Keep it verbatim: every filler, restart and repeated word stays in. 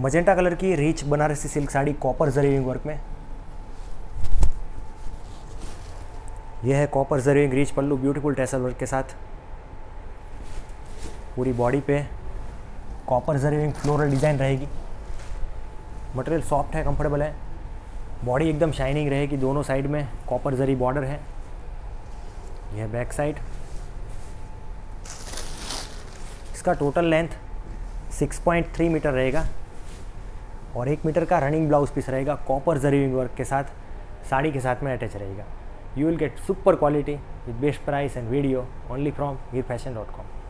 Magenta colour की rich Banarasi silk sari copper zari weaving work में। यह है copper zari weaving rich pallu beautiful tassel work के साथ। पूरी बॉडी पे कॉपर जरीविंग फ्लोरल डिज़ाइन रहेगी। मटेरियल सॉफ्ट है, कंफर्टेबल है। बॉडी एकदम शाइनिंग रहेगी। दोनों साइड में कॉपर जरी बॉर्डर है। यह बैक साइड। इसका total length six point three metre रहेगा और एक मीटर का रनिंग ब्लाउज पीस रहेगा कॉपर जरीविंग वर्क के साथ। साड़ी के साथ में अटैच रहेगा। You will get super quality with best price and video only from Veer fashion dot com.